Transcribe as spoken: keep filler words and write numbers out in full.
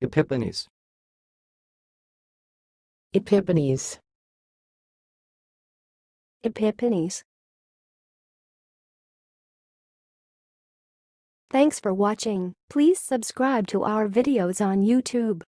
Epiphanies. Epiphanies. Epiphanies. Thanks for watching. Please subscribe to our videos on YouTube.